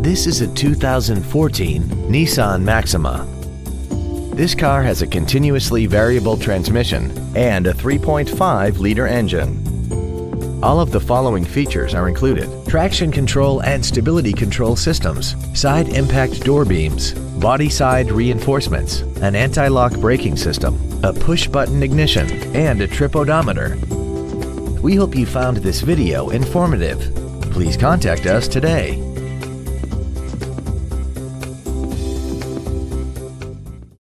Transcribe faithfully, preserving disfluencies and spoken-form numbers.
This is a two thousand fourteen Nissan Maxima. This car has a continuously variable transmission and a three point five liter engine. All of the following features are included: traction control and stability control systems, side impact door beams, body side reinforcements, an anti-lock braking system, a push-button ignition, and a trip odometer. We hope you found this video informative. Please contact us today.